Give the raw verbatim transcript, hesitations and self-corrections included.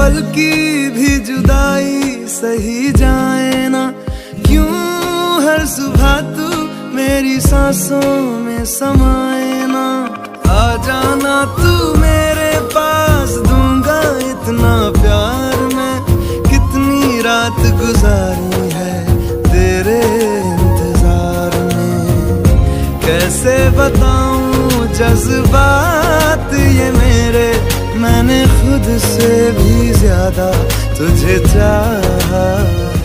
पल की भी जुदाई सही जाए ना, क्यों हर सुबह तू मेरी सांसों में समाए ना। आ जाना तू मेरे पास, दूंगा इतना प्यार मैं, कितनी रात गुजारी है तेरे इंतजार में। कैसे बताऊं जज्बात ये मेरे, मैंने खुद से भी ज्यादा तुझे चाहा।